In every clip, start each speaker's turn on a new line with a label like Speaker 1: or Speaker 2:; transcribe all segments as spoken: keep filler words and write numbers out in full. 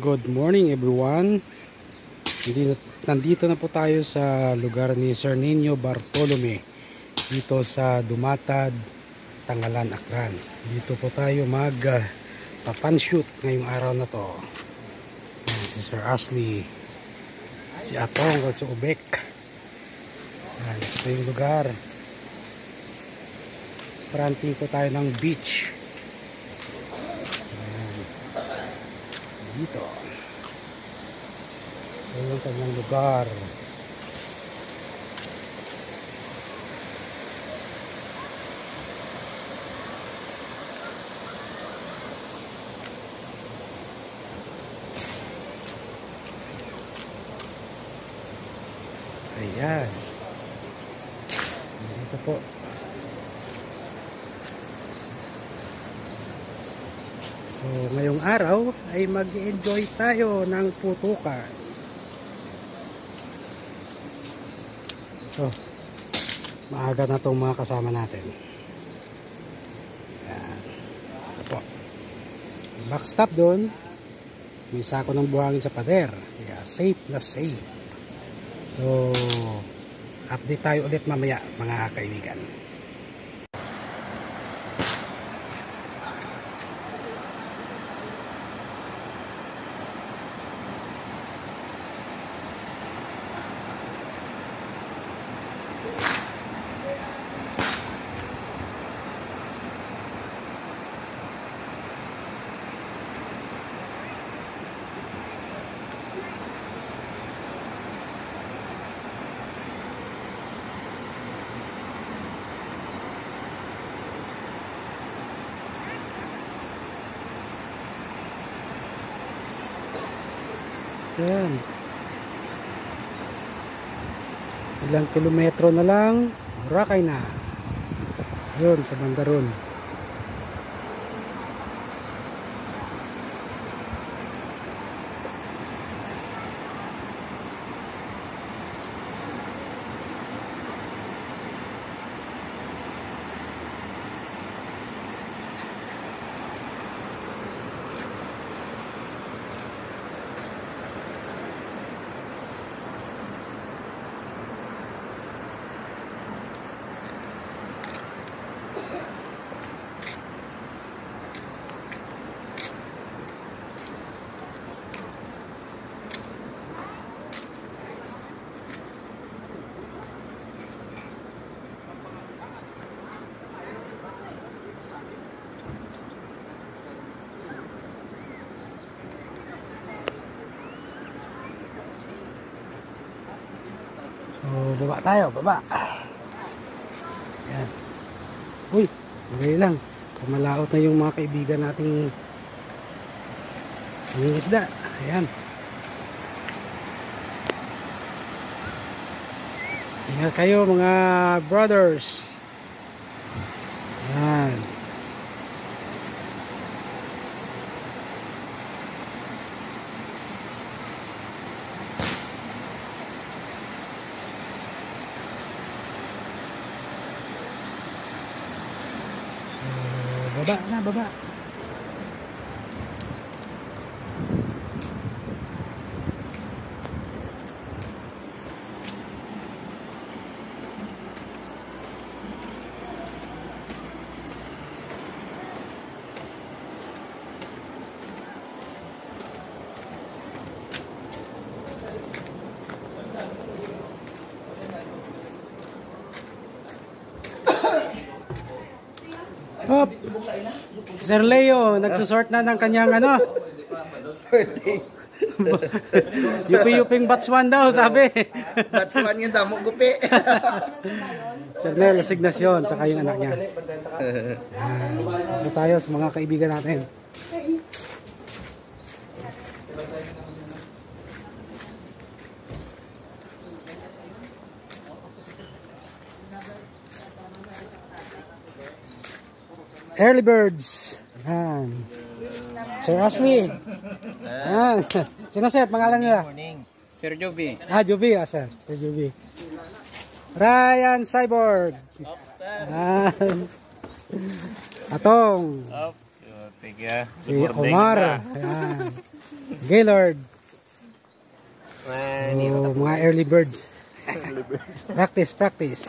Speaker 1: Good morning everyone. Nandito na po tayo sa lugar ni Sir Nino Bartolome dito sa Dumatad, Tangalan, Aklan. Dito po tayo mag uh, papanshoot ngayong araw na to. Yan, si Sir Ashley, si Atong at si Ubek. Yan, ito yung lugar. Fronting po tayo ng beach. Dito ito yung kanyang lugar. Ayan, dito po. So, ngayong araw ay mag-enjoy tayo ng putukan. Ito, maaga na itong mga kasama natin. Ayan. Ito po. Backstop doon, may sako ng buhangin sa pader. Kaya safe na safe. So, update tayo ulit mamaya mga kaibigan. Yan. Ilang kilometro na lang, Boracay na. Yun, sa Bandaron. So, baba tayo, baba. Yan. Uy, sandali lang. Pumalaot na yung mga kaibigan nating nangingisda. Ayan. Ingat kayo mga brothers. Ayan. Baba na, baba. Top. Sir Leo, nagsusort na ng kanyang ano?
Speaker 2: Sorting.
Speaker 1: Yupi-yuping batch one daw, sabi.
Speaker 2: Batch one yung damo gupi.
Speaker 1: Sir Nel, asignasyon, tsaka yung anak niya. Ito tayo sa mga kaibigan natin. Early birds. Yan. Sir Ashley. Yan. Sino sir? Pangalan nila?
Speaker 3: Morning. Sir Joby.
Speaker 1: Ah, Joby. Ah, sir. Sir Joby. Ryan Cyborg. Yan. Atong.
Speaker 3: Up. Tiga.
Speaker 1: Si Omar. Ayan. Gaylord. Oh, mga early birds. Practice, practice.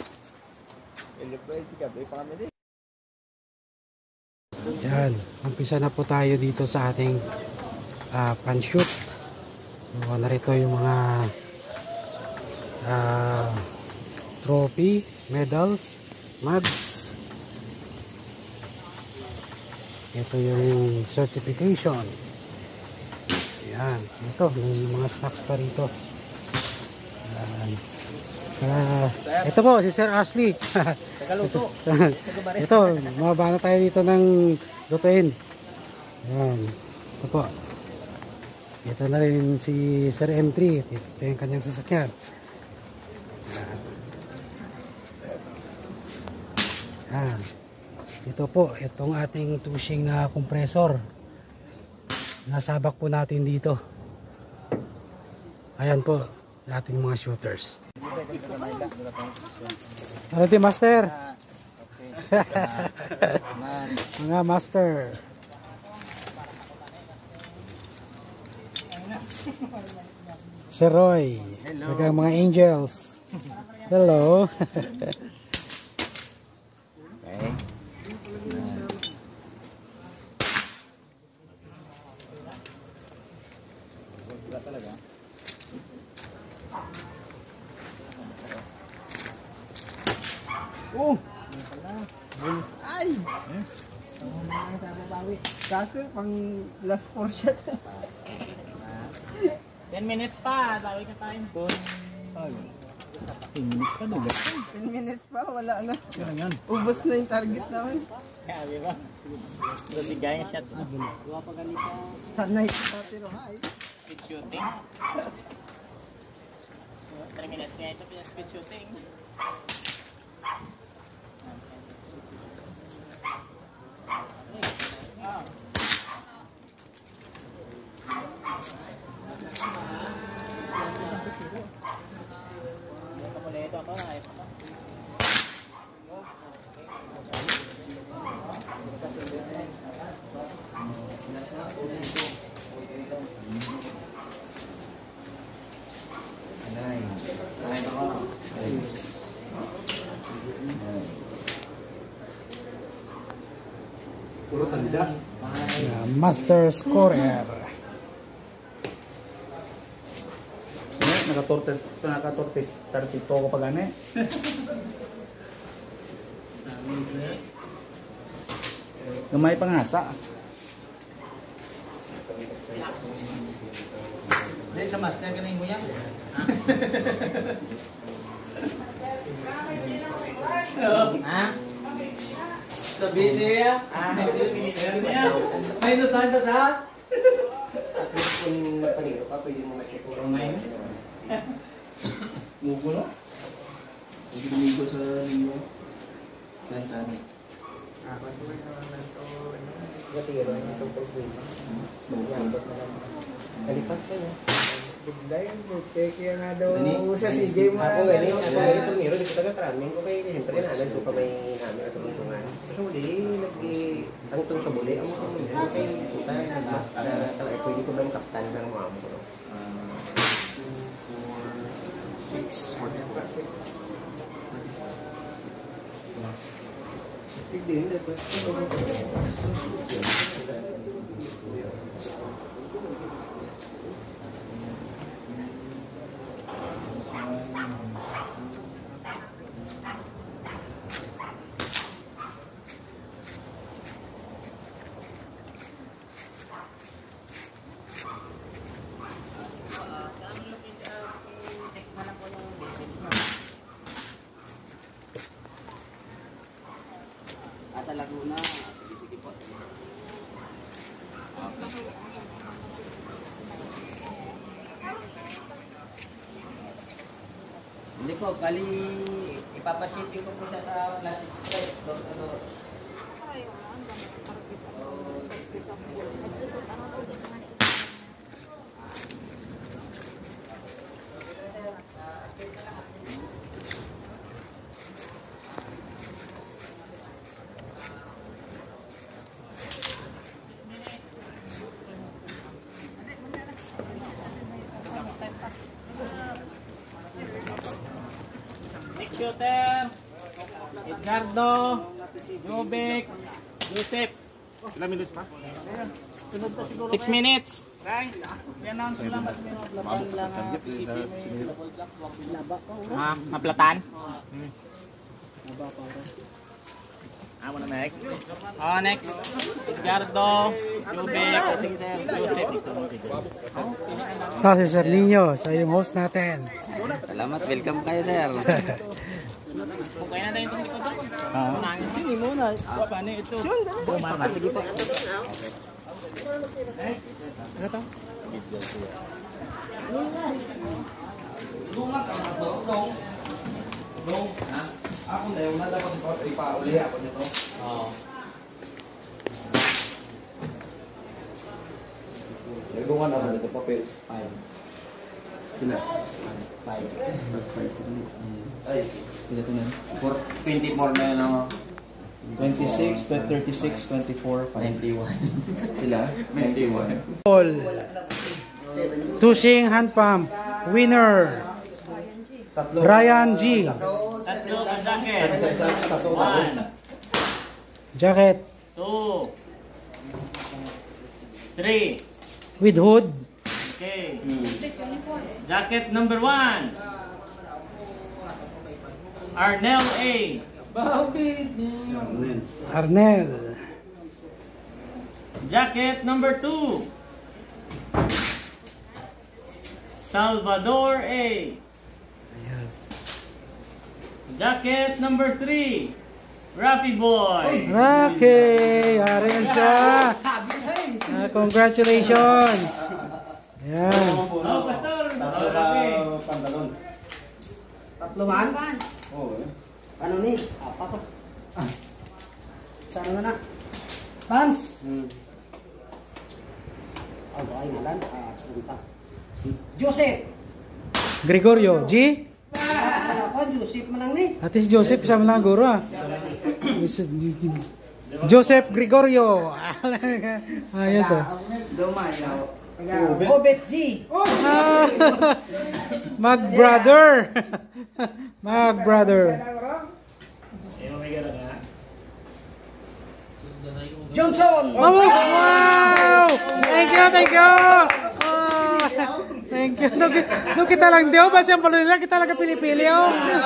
Speaker 1: Yan. Umpisa na po tayo dito sa ating uh, pan-shoot. So, narito yung mga uh, trophy, medals, mugs. Ito yung certification. Ayan. Ito, may mga snacks pa rito. Ayan. Uh, ito po, si Sir Ashley.
Speaker 2: Tagaluto.
Speaker 1: Ito, mababa na tayo dito ng lutuin. Ayan. Ito po. Ito na rin si Sir M three. Ito yung kanyang sasakyan. Ayan. Ayan. Ito po, itong ating tushing na compressor. Nasabak po natin dito. Ayan po, ating mga shooters. Ano din, master? Mga master. Sir Roy. Hello. Mga angels. Hello.
Speaker 2: Okay. Talaga. Oh! Ay! Kaso pang last portion.
Speaker 3: ten minutes pa, bawi ka time po. ten minutes pa daw.
Speaker 2: ten minutes pa, wala na. Ubos na yung target namin.
Speaker 3: Kaya, di ba? Bigay yung shots na.
Speaker 2: Sana ito pati ro, hay.
Speaker 3: Speed shooting. three minutes nga ito, speed shooting.
Speaker 2: Puro tanda.
Speaker 1: Yeah, master scorer.
Speaker 2: Naka-torte, naka-torte, thirty-two ko pa gani. Gamay pangasa.
Speaker 3: Dahil sa master ka na yung muyang. Ha? Sabi siya? Ah, may nusan ka sa?
Speaker 2: At least kung magpaniro ka, pwede mo makikita ko ngayon. Mugo no? Hindi lumigo sa ninyo. Kahit-ano. Ah, patuloy naman na ito. Matiro, itong problema. Magyambot na lang. Kalipat kayo. Bigla yun, kaya nga daw sa C J mo. Ako nga rin, ako nga rin itong miro, di ko taga-tramming ko kaya siyempre nanan ko pa may namin at tulungan. Kasi muli, ang itong kabuli, ang mga mga mga kay puta, talaga pwede ko ba yung kaptan ng mga mo? two, four, six, fourteen. Hindi, hindi.
Speaker 3: Sa Laguna. Sige, sige po. Hindi po, bali ipapashipping ko po siya sa Classic Express. Door to door. computer. Edgardo. Jobek. Joseph.
Speaker 2: Ilang minutes pa?
Speaker 3: Six minutes. Right? I-announce mo lang mas may maplatan lang ang P C P mo. Ah, maplatan? Ah, muna next. Oh, next. Edgardo. Jobek. Sige, sir. Joseph.
Speaker 1: Ah, si Sir Nino, siya yung host natin.
Speaker 3: Salamat. Welcome kayo, sir. Kung kaya na tayo itong likod ako. Oo. Hindi muna. Paano ito? Bumama. Sige po. Ano to?
Speaker 2: Lumat ang nato. Dong. Dong. Ha? Ako na yung nalaman ko. Ipauli ako nito.
Speaker 3: Oo.
Speaker 2: Nagdungan na rin ito. Papel. Five. Sila? Five. Five. Ay. Sila ito na.
Speaker 3: twenty-four na yun ako.
Speaker 2: twenty-six, thirty-six, twenty-four,
Speaker 3: ninety-one.
Speaker 2: Sila? ninety-one.
Speaker 1: Paul. Tushing hand pump. Winner.
Speaker 2: Tatlo.
Speaker 1: Ryan G.
Speaker 3: Tatlo ka jacket.
Speaker 2: Isa-isa. Tatlo.
Speaker 3: One.
Speaker 1: Jacket.
Speaker 3: Two. Three.
Speaker 1: With hood.
Speaker 3: Okay. Jacket number one. Arnel A.
Speaker 1: Arnel.
Speaker 3: Jacket number two. Salvador A. Jacket number three. Rafi Boy.
Speaker 1: Okay, arin siya. Ah, congratulations. Yan.
Speaker 3: Oh, Pastor.
Speaker 2: Tatlo
Speaker 3: Oh,
Speaker 2: na
Speaker 3: Rafi.
Speaker 2: pantalon.
Speaker 4: Tatlo man?
Speaker 2: Oo.
Speaker 4: Ano ni? Apat to. Saan na na? Pants!
Speaker 2: Hmm.
Speaker 4: Ang ay ngalan. Ah, sunta. Joseph!
Speaker 1: Gregorio G.
Speaker 4: Wala ko, Joseph man lang ni.
Speaker 1: At least Joseph sa mga guro ah. Joseph Gregorio. Ayos ah.
Speaker 4: Dumayaw. Obet G!
Speaker 1: Ah, Mag brother. Mag brother.
Speaker 4: Johnson!
Speaker 1: Oh, wow! Thank you, thank you. Oh, thank you. No, no kita lang dio ba siyang palo nila kita lang pili-pili oh.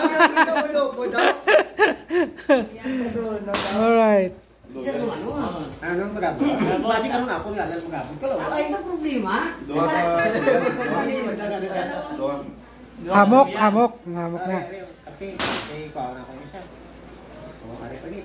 Speaker 1: All right.
Speaker 4: Ano mo dapat? Pati ka na ako nga lang magabot ka lang. Ay, ito problema.
Speaker 2: Doon sa... Doon.
Speaker 1: Hamok, hamok, hamok na.
Speaker 4: Okay, okay, ko na ko isa. Oh, ari pa ni.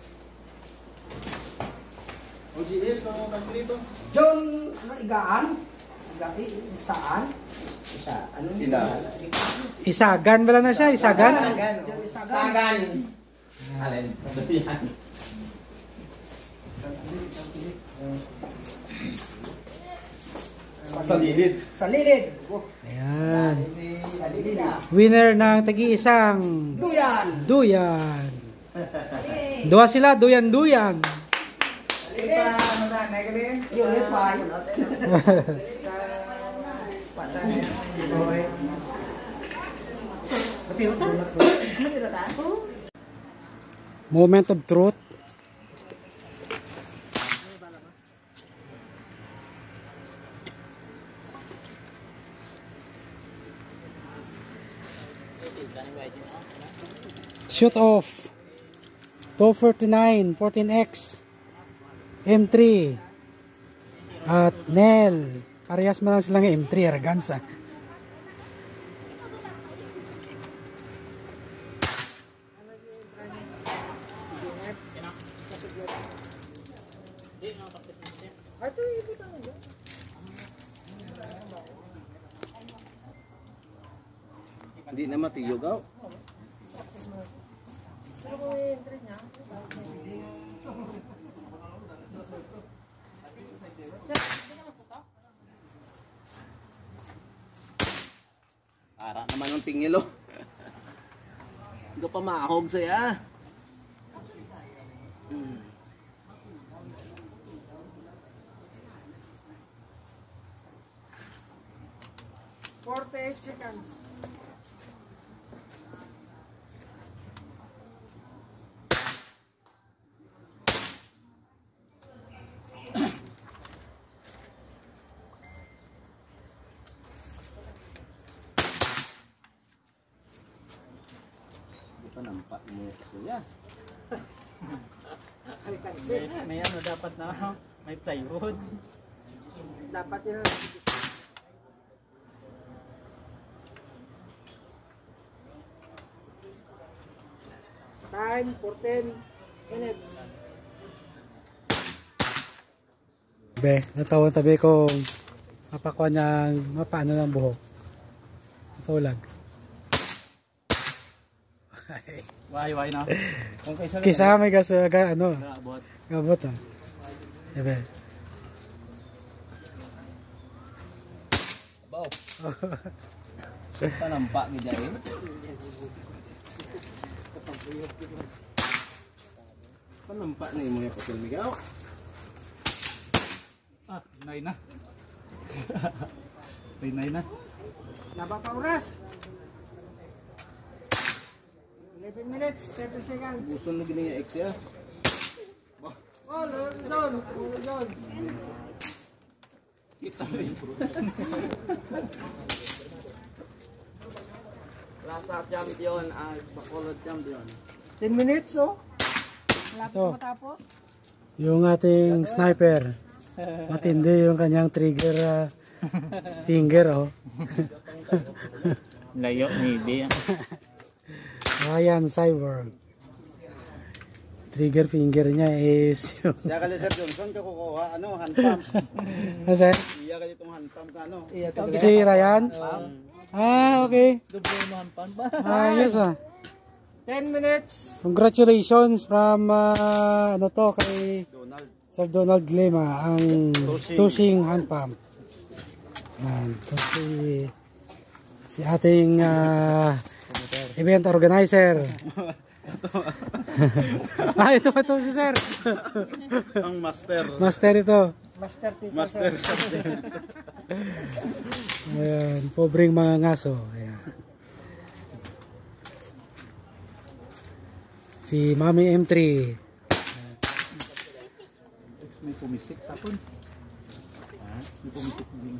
Speaker 2: O G L, kung ano dito?
Speaker 4: John, ano, igaan? Igai, saan? Isa, ano
Speaker 2: Sila.
Speaker 1: Isagan bala na siya, isagan.
Speaker 4: John, isagan.
Speaker 3: Alin? Yan.
Speaker 2: Sa lilid.
Speaker 4: Sa lilid.
Speaker 1: Ayan.
Speaker 4: Sa lilid.
Speaker 1: Winner ng tagi-isang
Speaker 4: Duyan.
Speaker 1: duyan. Dua sila, duyan-duyan.
Speaker 4: Unit five.
Speaker 1: Moment of truth. Shoot off. two forty-nine, fourteen X. M three. At Nel. Parehas man lang silang M three, Arganza.
Speaker 2: Hindi na matiyogaw. Para naman ng tingilo. Hindi pa mahog saya.
Speaker 4: forty-eight seconds.
Speaker 2: Nampak mo yung kuya.
Speaker 3: May, may ano dapat na may plywood.
Speaker 4: Dapat yun. Time, fourteen minutes.
Speaker 1: Be, natawa tabi ko mapakuha ng mapaano ng buhok. Natulag.
Speaker 3: Why, why na?
Speaker 2: Kung kaysa
Speaker 1: Kisa may gas, aga, ano,
Speaker 3: Abot.
Speaker 1: gabot ah. Ebe.
Speaker 2: Baw. Panampak ni Jain. Panampak ni mo yung pasal migaw.
Speaker 3: Ah, nay na. May nay na.
Speaker 4: Naba pa oras. eleven minutes, thirty seconds.
Speaker 2: Gusto na gini yung X ya.
Speaker 4: Oh, doon, doon.
Speaker 2: Kita rin bro.
Speaker 3: Rasa champion, ah, Bacolod champion.
Speaker 4: ten minutes, oh. Malapit
Speaker 1: Ito.
Speaker 4: matapos.
Speaker 1: Yung ating sniper. Matindi yung kanyang trigger ah, finger oh.
Speaker 3: Layo, maybe.
Speaker 1: Ryan Cyborg. Trigger finger niya is yung
Speaker 2: Siya ka Sir Johnson ka kukuha ano hand pump.
Speaker 1: kasi
Speaker 2: Iya ka itong hand pump ka ano.
Speaker 1: si Ryan. Ah, okay.
Speaker 3: Doble mo ang pan ba?
Speaker 1: Ah, yes ah.
Speaker 4: ten minutes.
Speaker 1: Congratulations from ah, ano to kay
Speaker 2: Donald.
Speaker 1: Sir Donald Lema ang
Speaker 2: Tushing.
Speaker 1: Tushing hand pump. Yan, to si si ating ah, event organizer. Ah, ito ito si Sir.
Speaker 2: Ang master.
Speaker 1: Master ito.
Speaker 4: Master Tito.
Speaker 2: Master.
Speaker 1: Ayan, pobreng mga ngaso. Ayan. Si Mami M three.
Speaker 3: May pumisik sa pun. Ha? May pumisik din.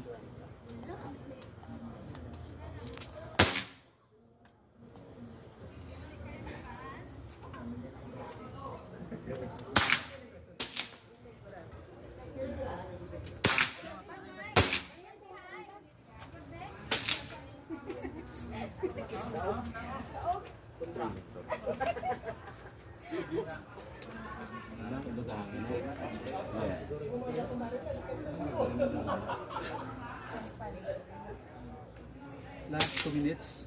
Speaker 3: Last two minutes.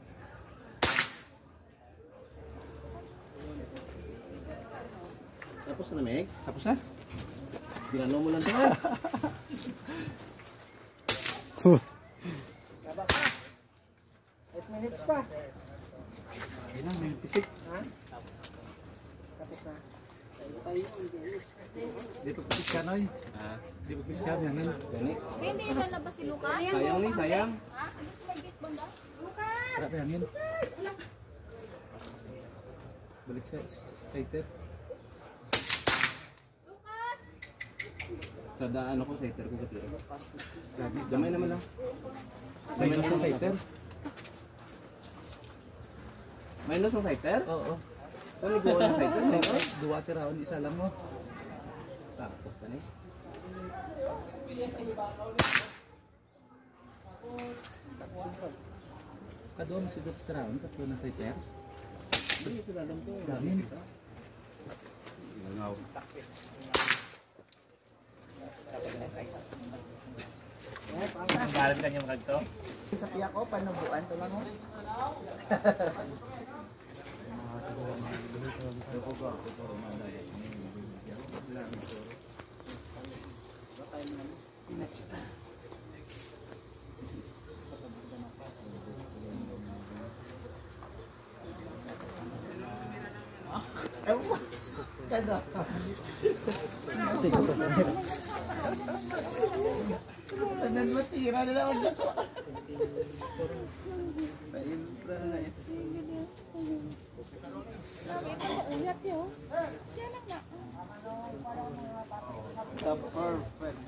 Speaker 2: Tapos na Meg.
Speaker 3: Tapos na?
Speaker 2: Ginano mo lang ito.
Speaker 4: eight minutes pa.
Speaker 3: Ayun na, may pisik.
Speaker 4: Ha? Tapos na.
Speaker 3: Di pa pisik ka, Noy.
Speaker 2: Ah,
Speaker 3: Di pa pisik ka, yan.
Speaker 2: gani.
Speaker 5: Hindi na na ba si Lucas?
Speaker 2: Sayang ni, sayang.
Speaker 5: Ha? Ano sa may gate banda? Lucas!
Speaker 3: Sarap yan. Balik siya. Excited.
Speaker 5: Lucas!
Speaker 2: Sa daan ako, sighter ko katira.
Speaker 3: Grabe.
Speaker 2: Damay naman lang.
Speaker 3: May nasa sighter?
Speaker 2: Minus ang sighter?
Speaker 3: Oo.
Speaker 2: Saan may gawa ng sighter?
Speaker 3: Oo. Dua tiraon, isa lang mo.
Speaker 2: Tapos na ni.
Speaker 3: Kadoon si Dua tiraon, tatlo na sighter.
Speaker 2: Hindi, sila lang to.
Speaker 3: Dami.
Speaker 2: Langaw.
Speaker 3: Ang galit ka niya magagto?
Speaker 4: Sa piya ko, panubuan to lang, oh. Kada. Sanan matira na lang ako.
Speaker 2: Paintra na eh.
Speaker 5: Uyat yun. Diyan lang na.
Speaker 2: Top perfect.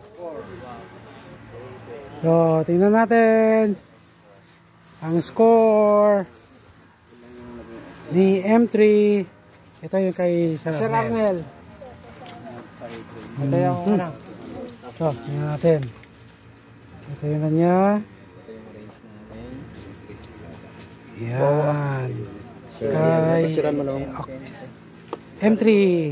Speaker 1: So, tingnan natin ang score. Ni M three. Ito yung kay Sir
Speaker 4: Sir
Speaker 1: Arnel.
Speaker 4: Arnel. Ito yung
Speaker 1: Hmm.
Speaker 4: ano.
Speaker 1: Ito, tingnan natin. Ito yung kanya. Yan. Kay M three.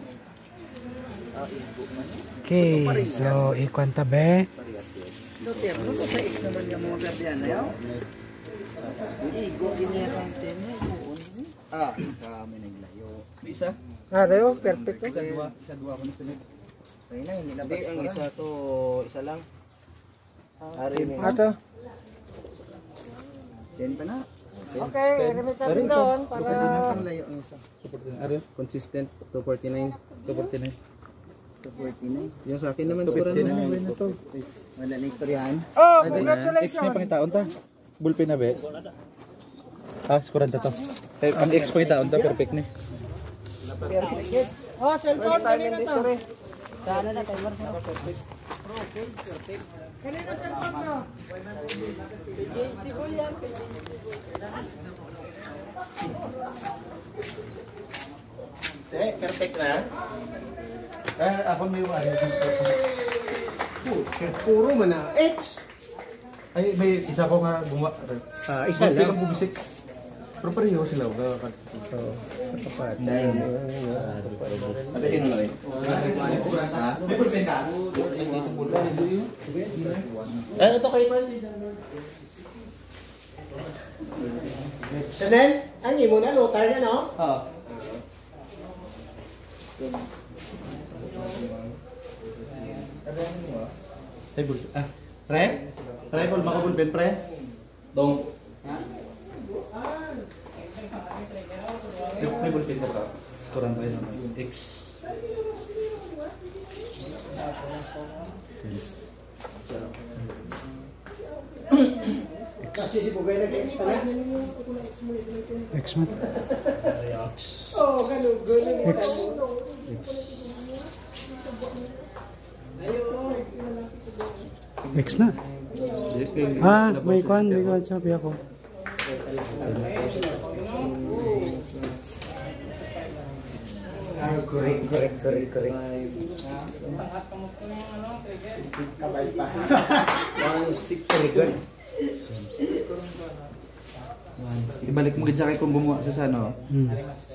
Speaker 1: Okay, so ikuan tabi.
Speaker 4: Doter, ano to sa X naman yung mga gardiyan na yaw? Igo, giniya sa ten. Ah, sa amin naglayo.
Speaker 2: Isa?
Speaker 4: Ah, dayo, perfect to.
Speaker 2: Isa dua, isa dua ako na sunod.
Speaker 4: Ayun na, hindi na
Speaker 2: Hindi, ang isa to, isa lang. Ari mo.
Speaker 4: Ato.
Speaker 2: Ten pa na.
Speaker 4: Okay, remit natin doon para... layo ang isa.
Speaker 2: Ari, consistent, two forty-nine. two forty-nine. two forty-nine. Yung sa akin naman, siguro na to.
Speaker 4: Wala na istoryahan.
Speaker 2: X
Speaker 4: Oh,
Speaker 2: na
Speaker 4: congratulations!
Speaker 2: pangitaon ta. Bulpin na be. Ah, sikuran ta to. Eh, ang X pangitaon ta, perfect ni.
Speaker 4: Perfect. Oh, cellphone, kanina to. Sana na, timer sa perfect. Kanina cellphone to.
Speaker 2: Eh, perfect na. Eh, ako may wala.
Speaker 4: Puro man na. X!
Speaker 2: Ay, may isa ko nga gumawa.
Speaker 4: Ah, isa
Speaker 2: Bulpin
Speaker 4: lang.
Speaker 2: ang bubisik. Pero pareho sila. So, nine. Ada yun na rin. May bulpin ka? Ano to kayo man?
Speaker 4: Chanel, ang imo na, lotar na, no?
Speaker 2: Oo. Ay, bulpin. Ah, pre? Pre, kung makabulpin, pre? Dong. May bulpin ka pa. Scorean tayo naman. X.
Speaker 4: Kasi si Bugay na kay X pala.
Speaker 1: X man.
Speaker 4: Oh, ganun, ganun.
Speaker 1: X. X na. Ah, may kwan, may kwan sabi ako.
Speaker 4: Ah, correct, correct, correct, correct. Kabay pa. One, six, very good.
Speaker 2: Ibalik mo gid sa kay kung gumawa sa ano.
Speaker 1: Hmm.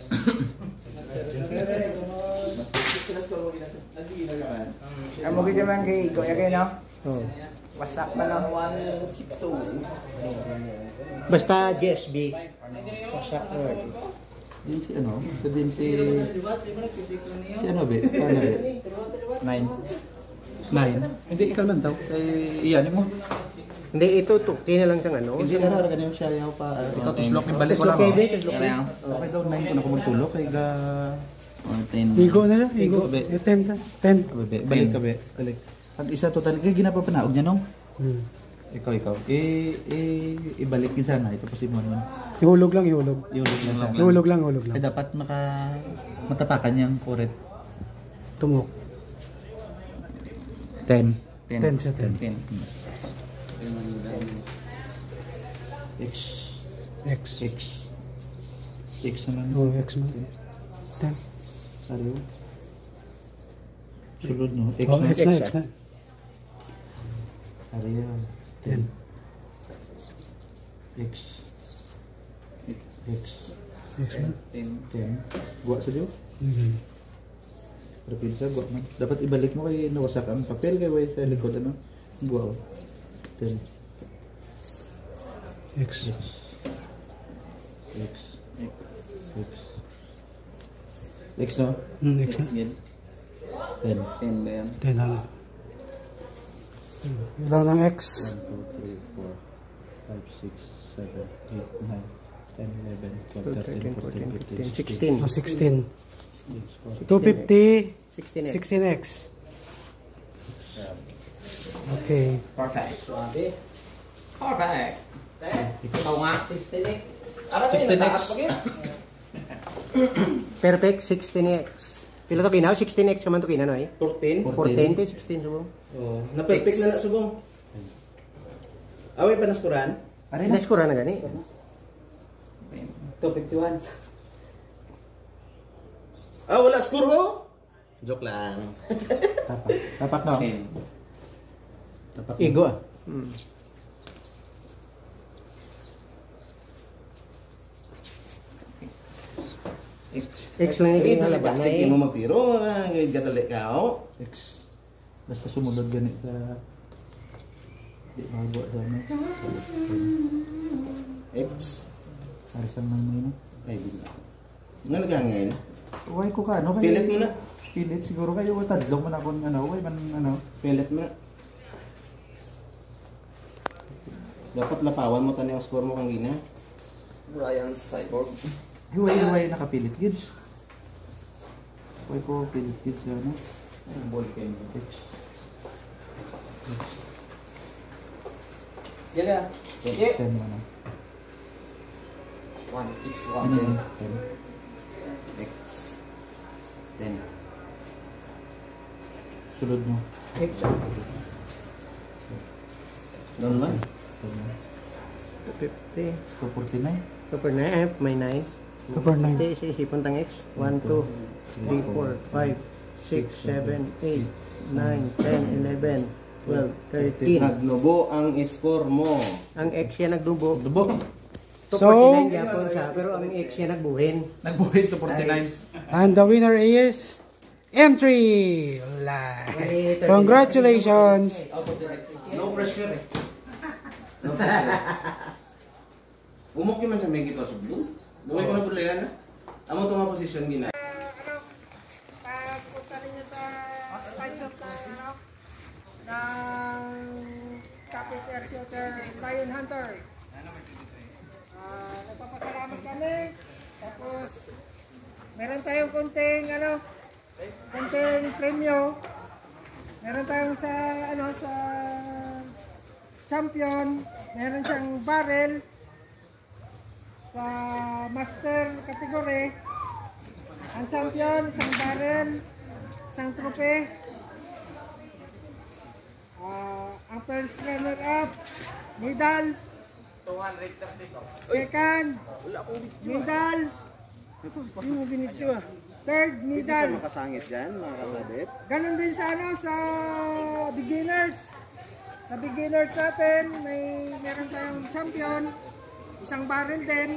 Speaker 4: Ang mo gid man kay Kuya kay no?
Speaker 1: Oh.
Speaker 4: WhatsApp pa no? one six two. Basta J S B. WhatsApp word.
Speaker 2: Din si ano? Sa din si si ano be? Paano be? Nine. Nine. Hindi ikaw lang daw. Ay iyan mo.
Speaker 4: Hindi, ito, tukti na lang siyang ano.
Speaker 2: Hindi na ra ganyan siya yaw pa. Ikaw tuslok ni balik ko
Speaker 4: Tuslok
Speaker 2: lang.
Speaker 4: kay Be, tuslok kay.
Speaker 2: Okay daw nine ko na ko magtulok kay ga
Speaker 1: Igo na lang, igo.
Speaker 2: Be.
Speaker 1: Eh, ten, ten. ten.
Speaker 2: Be, balik ka be. Balik. Ang isa total kay ginapapanaog niya nung.
Speaker 1: Hmm.
Speaker 2: Ikaw ikaw. Eh eh ibalik din sana ito kasi mo naman.
Speaker 1: Ihulog lang, ihulog.
Speaker 2: Ihulog lang siya.
Speaker 1: Ihulog lang, ihulog lang.
Speaker 2: Ay dapat maka matapakan niyang correct.
Speaker 1: Tumok.
Speaker 2: ten.
Speaker 1: ten siya, ten.
Speaker 2: ten. X.
Speaker 1: X.
Speaker 2: X. X naman.
Speaker 1: Oh, X man. ten.
Speaker 2: Salo. Sulod no. X
Speaker 1: Oh,
Speaker 2: na.
Speaker 1: X na, X na.
Speaker 2: Ariya.
Speaker 1: ten.
Speaker 2: X. X.
Speaker 1: X man.
Speaker 2: ten. ten. Buwa sa diyo.
Speaker 1: Hmm.
Speaker 2: Repeat sa buwa man. Dapat ibalik mo kay nawasak ang papel kay way sa likod ano. Buwa. ten.
Speaker 1: X.
Speaker 2: X. X. X. X no?
Speaker 1: Hmm, X na.
Speaker 2: ten. ten ba yan?
Speaker 1: ten na lang. Ilan ang X?
Speaker 2: one, two, three, four, five, six, seven, eight, nine, ten, eleven, twelve, thirteen, fourteen, fifteen,
Speaker 4: sixteen.
Speaker 1: Oh, sixteen.
Speaker 2: sixteen.
Speaker 1: two fifty.
Speaker 4: sixteen X.
Speaker 1: sixteen X. Okay.
Speaker 3: Perfect. Perfect. Ikaw nga. sixteen X.
Speaker 2: sixteen X.
Speaker 4: Perfect, sixteen X. Pila to kinaw? sixteen X naman to kinaw, no eh?
Speaker 2: fourteen.
Speaker 4: fourteen to sixteen subong.
Speaker 2: Oh, na-perfect na na subong. Away pa naskuran?
Speaker 4: Naskura na gani.
Speaker 3: two fifty-one.
Speaker 2: Ah, wala score ho? Joke lang.
Speaker 4: Tapat. Tapat no?
Speaker 2: Dapat
Speaker 4: Igo ah.
Speaker 2: X lang yung tingin na sige mo magtiro. Gadali ka ho.
Speaker 4: X. Basta sumunod ganit sa... Di magawa sa ano.
Speaker 2: X.
Speaker 4: Harisang nang may no.
Speaker 2: Ay, di ba? Nga nagangin?
Speaker 4: Uway ko ka, ano?
Speaker 2: Pilit mo na.
Speaker 4: Pilit siguro kayo. Tadlong man akong ano. Uway man ano.
Speaker 2: Pilit mo na. Dapat lapawan mo tani ang score mo kang gina. Brian Cyborg.
Speaker 4: Uway, uway nakapilit gids. Uway ko pilit gids sa ano.
Speaker 2: Ball game.
Speaker 4: X.
Speaker 3: Jaga.
Speaker 4: ten mo na.
Speaker 2: one, six,
Speaker 4: Ano yun? ten.
Speaker 2: X. ten.
Speaker 4: Sulod mo.
Speaker 2: X. Doon man.
Speaker 4: two
Speaker 6: fifty.
Speaker 4: two forty-nine.
Speaker 6: Super nine, may nine.
Speaker 1: Super nine.
Speaker 6: Hindi, isipon tang X. one, two, three, four, five, six, seven, eight, nine, ten, eleven, twelve, thirteen.
Speaker 2: Nagnubo ang score mo.
Speaker 6: Ang X yan nagdubo.
Speaker 4: Dubo.
Speaker 1: So,
Speaker 6: two forty-nine yapon siya, pero ang X yan nagbuhin.
Speaker 4: Nagbuhin two forty-nine.
Speaker 1: and the winner is M three. Live. Congratulations.
Speaker 2: No pressure. No pressure. Umok man sa may gipa sublo. Duway ko na pulayan na. Amo to nga position gina.
Speaker 7: Pagpunta ninyo sa line shot na ano, ng Capis Air Shooter Lion Hunter. Ah, nagpapasalamat kami. Tapos meron tayong konting ano, konting premyo. Meron tayong sa ano sa champion, meron siyang barrel sa master category. Ang champion, isang barrel, isang trophy. Ah, ang first runner-up, medal. Second, medal. Yung mo binidyo ah. Third, medal.
Speaker 2: Makasangit dyan, mga kasabit.
Speaker 7: Ganon din sa ano, sa beginners. Sa beginners natin, may meron tayong champion, isang barrel din.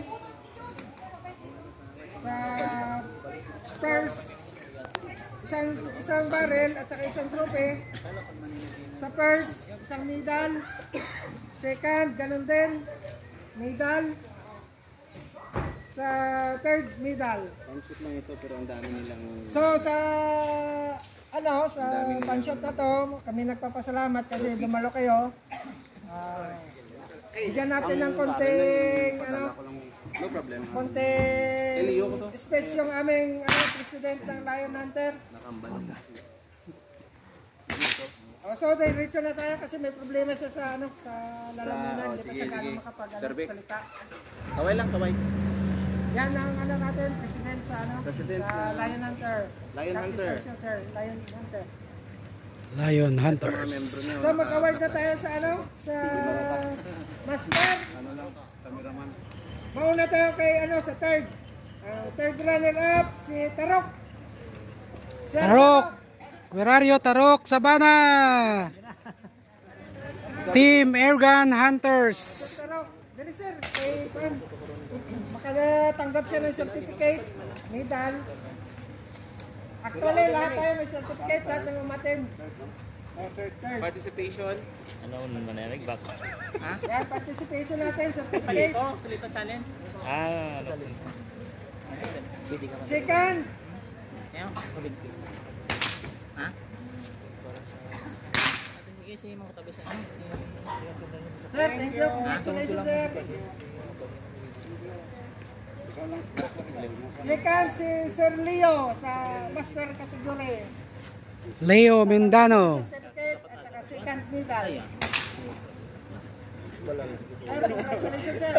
Speaker 7: Sa first, isang isang barrel at saka isang trophy. Sa first, isang medal. Second, ganon din, medal. Sa third, medal.
Speaker 2: Panshoot lang ito pero ang dami nilang...
Speaker 7: So sa ano sa panshot na to, kami nagpapasalamat kasi dumalo kayo. Ah, bigyan natin ng konting ano,
Speaker 2: No problem.
Speaker 7: konting
Speaker 2: Elio ko to.
Speaker 7: speech yung aming ano, president ng Lion Hunter. Oh, so diretso na tayo kasi may problema siya sa ano sa lalamunan, hindi pa siya gano'ng makapag ano, salita.
Speaker 2: Kaway lang, kaway.
Speaker 7: Yan ang ano natin, president sa ano,
Speaker 2: President
Speaker 7: sa
Speaker 2: na-
Speaker 7: Lion Hunter.
Speaker 2: Lion
Speaker 7: Capis
Speaker 2: Hunter.
Speaker 7: Air Shooter, Lion Hunter.
Speaker 1: Lion Hunters.
Speaker 7: So mag-award na tayo sa ano? Sa master. Mauna tayo kay ano sa third. Uh, third runner up si Tarok. Sir
Speaker 1: Tarok. Querario Tarok Sabana. Team Airgun Hunters.
Speaker 7: Tarok. Dali sir, kay Juan. Makatanggap siya ng certificate, medal. Actually, lahat tayo may certificate, lahat ng umatin. Oh, third, third.
Speaker 3: Participation. Ano naman na back? Ha?
Speaker 7: Yan, participation natin, certificate.
Speaker 3: Palito, palito challenge. Ah, ano?
Speaker 7: Second,
Speaker 3: Ayan, palito. Ha? Sige, sige, mga katabi sa ano.
Speaker 7: sir, thank you. Congratulations, sir. Second, si Sir Leo sa master category.
Speaker 1: Leo Mindano.
Speaker 7: Certificate at saka second medal. Sir, congratulations, sir.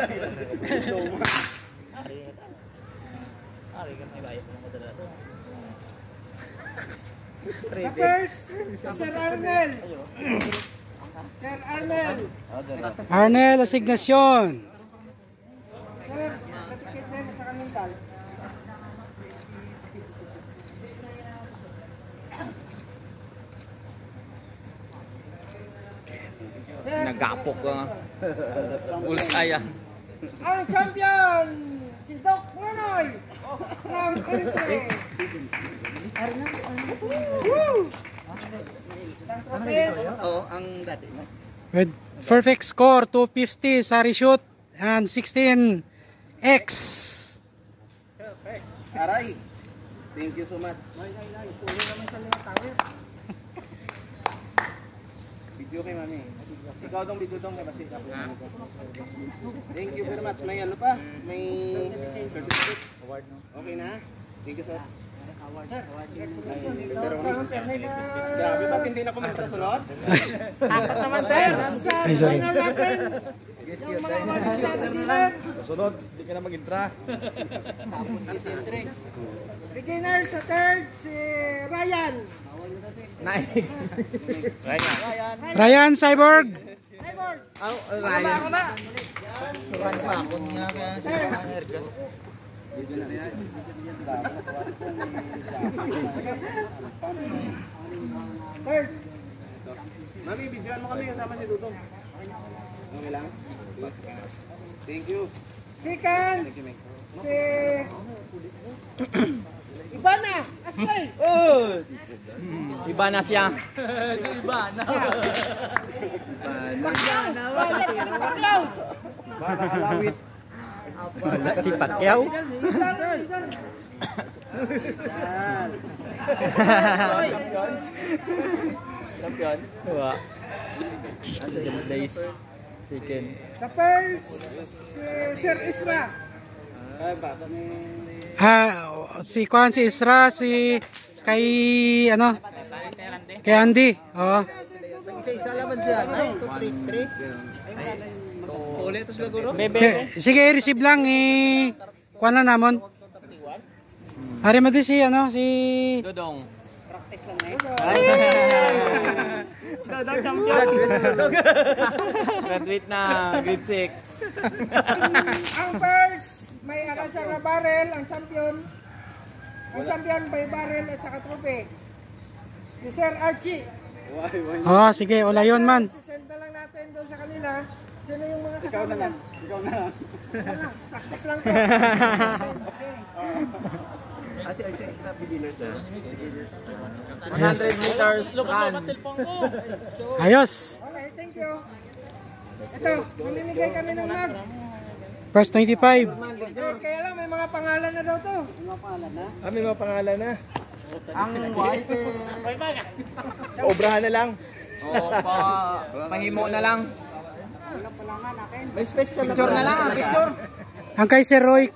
Speaker 3: Ari ka may bayas ng madala to.
Speaker 7: Sa first, si Sir Arnel. Sir Arnel.
Speaker 1: Arnel Asignacion.
Speaker 7: Sir, certificate din at saka medal.
Speaker 3: Nagapok ka. Ulsaya.
Speaker 7: Ang champion, si Doc Nonoy from Eritrea. Woo!
Speaker 4: Oo, ang dati.
Speaker 1: With perfect score, two fifty sa reshoot and sixteen X.
Speaker 2: Aray. Thank you so much. Video kay mami. Ikaw dong video dong kay Basik. Thank you very much. May ano pa? May certificate. Award no. Okay na. Thank you sir. Sir, pero grabe ba't hindi na comment sa sunod?
Speaker 7: Dapat naman sir.
Speaker 1: Ay, sorry.
Speaker 7: Final natin. Yung mga mag-sabi nila.
Speaker 3: Sunod, hindi ka na mag-intra.
Speaker 7: Beginner sa third, si Ryan.
Speaker 3: Nine. Ryan.
Speaker 1: Ryan Cyborg.
Speaker 7: Cyborg.
Speaker 3: Oh, Ryan.
Speaker 7: Ako na.
Speaker 4: Suran pa ako nga kaya sa Ergan.
Speaker 7: Third.
Speaker 2: Mami, videoan mo kami kasama si Dudong. Okay lang? Thank you.
Speaker 7: Second,
Speaker 2: Thank you, Mike.
Speaker 7: si Ibana. Aslay.
Speaker 3: Iba na siya.
Speaker 7: Pacquiao.
Speaker 2: Bata kalawit.
Speaker 3: Si Pacquiao. Champion. Diba? Second place. Second.
Speaker 7: Sa first, si Sir Isra.
Speaker 2: Ay, bata ni...
Speaker 1: Ah, si Kwan, si Isra, si kay ano? Kay Andy. Oo.
Speaker 4: Isa-isa laban siya. nine, two, three, three.
Speaker 3: Ulit ito siguro?
Speaker 1: Ke- Sige, receive lang eh. Kwan lang namon. Hari mo di si ano, si
Speaker 3: Dodong.
Speaker 7: Dodong champion.
Speaker 3: Graduate na, grade six.
Speaker 7: Ang first, may ano siya na barrel, ang champion. Ang champion may barrel at saka trophy. Si Sir Archie.
Speaker 2: Why, why?
Speaker 1: Oh, sige, wala yun man.
Speaker 7: Sisend na lang natin doon sa kanila. Sino yung mga
Speaker 2: Ikaw
Speaker 7: kasama
Speaker 2: na lang. Ikaw na lang.
Speaker 7: Ano, practice lang to.
Speaker 3: one hundred meters run.
Speaker 1: Ayos.
Speaker 7: Okay, thank you. Ito, mamimigay kami ng map.
Speaker 1: First twenty-five.
Speaker 7: Eh, kaya lang, may mga pangalan na daw to.
Speaker 4: Ah, may mga pangalan na.
Speaker 2: Ang white eh.
Speaker 4: Obrahan na lang.
Speaker 3: O, pa, pahimo na lang.
Speaker 4: May special
Speaker 3: Picture na lang, picture.
Speaker 1: Ang kay Sir Roy.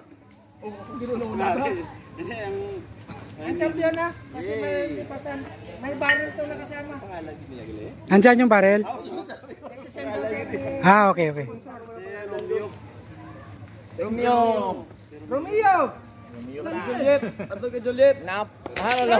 Speaker 2: Hindi, ang...
Speaker 7: Ang champion na. Kasi may lipatan. May barrel to na kasama.
Speaker 1: Andyan yung barrel?
Speaker 7: Nagsisend daw sa ating
Speaker 1: Ah, okay, okay.
Speaker 3: Romeo.
Speaker 7: Romeo!
Speaker 3: Juliet. Ato ka Juliet. Nap. Ano lang.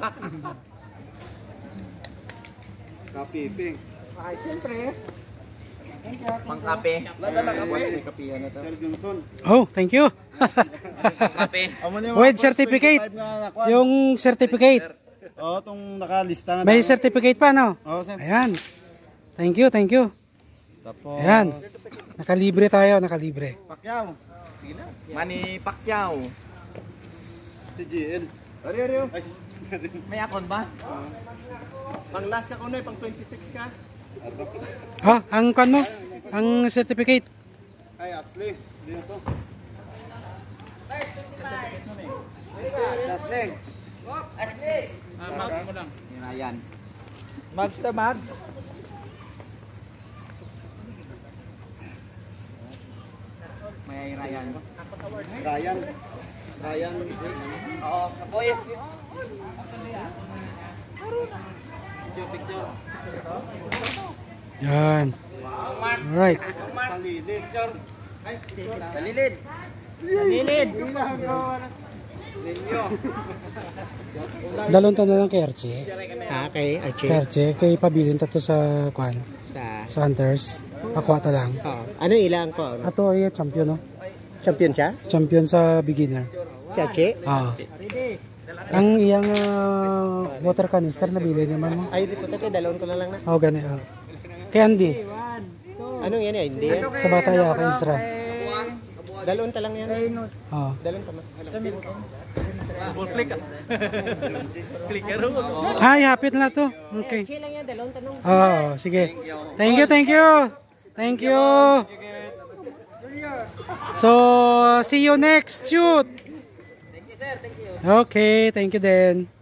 Speaker 2: Copy, ping.
Speaker 7: Ay, siyempre.
Speaker 3: Pangkape.
Speaker 2: May kapihan na to. Sir Johnson.
Speaker 1: Oh, thank you.
Speaker 3: Pangkape.
Speaker 1: With certificate. Yung certificate.
Speaker 2: Oo, itong nakalista nga.
Speaker 1: May certificate pa, no?
Speaker 2: Oo, sir.
Speaker 1: Ayan. Thank you, thank you.
Speaker 2: Tapos...
Speaker 1: Ayan. Nakalibre tayo, nakalibre.
Speaker 2: Pacquiao.
Speaker 3: Manny Pacquiao.
Speaker 2: Si G L.
Speaker 4: Ari, ari.
Speaker 2: Ay,
Speaker 3: May akon ba?
Speaker 4: Pang last ka ko na, pang twenty-six ka.
Speaker 1: Oh, ang kan mo? Ang certificate.
Speaker 2: ay, Ashley. Dito to. Ashley.
Speaker 3: Ah, mouse mo lang. Yan.
Speaker 4: Mags ta, Mags.
Speaker 3: May Ryan.
Speaker 2: Ryan. Ryan.
Speaker 3: Oo, kaboyes. Picture, picture.
Speaker 1: Yan. Alright.
Speaker 2: Palilid.
Speaker 3: Talilid. Talilid.
Speaker 2: Ninyo.
Speaker 1: Dalawang tanong lang kay Archie.
Speaker 6: Ah, kay Archie.
Speaker 1: Kay Archie, kay pabilin tato sa kwan.
Speaker 6: Sa,
Speaker 1: Sa Hunters. Pakwata lang.
Speaker 6: oh, ano ilang ko? Ano?
Speaker 1: Ato ay champion, no?
Speaker 6: Champion siya?
Speaker 1: Champion sa beginner.
Speaker 6: Si Archie?
Speaker 1: Ah. Ang iyang ah, water canister na bili naman mo.
Speaker 6: Ay, dito tayo, dalawin ko na lang na.
Speaker 1: Oh, gani. Oh. Kay Andy.
Speaker 6: Anong yan eh? Hindi yan.
Speaker 1: Sa Bataya, kay Isra.
Speaker 6: Dalon ta lang yan.
Speaker 1: Oh.
Speaker 6: Dalon ta ma.
Speaker 1: Ay, hapit na to. Okay.
Speaker 6: Okay lang yan, dalon tanong.
Speaker 1: Oh, sige. Thank you, thank you. Thank you. So, see you next shoot. Thank you, sir. Thank you. Okay, thank you then.